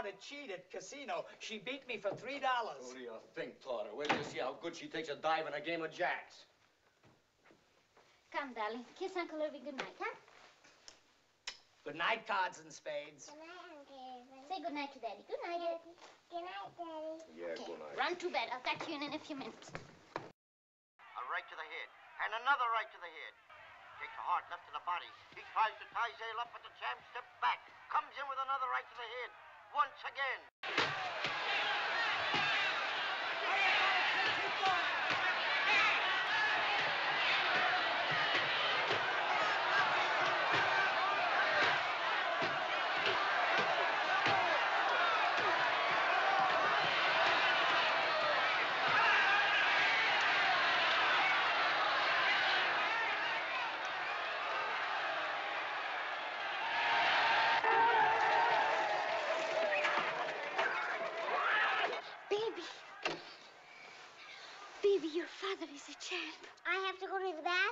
to cheat at casino. She beat me for $3. Who do you think taught her? Wait till you see how good she takes a dive in a game of jacks. Come, darling. Kiss Uncle Irving goodnight, huh? Good night, cards and spades. Good night, Uncle Irving. Say goodnight to Daddy. Good night, Daddy. Good night, Daddy. Yeah, Okay, good night. run to bed. I'll catch you in a few minutes. A right to the head, and another right to the head. Takes a hard left to the body. He tries to tie Zale up, but the champ steps back. Comes in with another right to the head. Once again. Baby, your father is a champ. I have to go to the bathroom.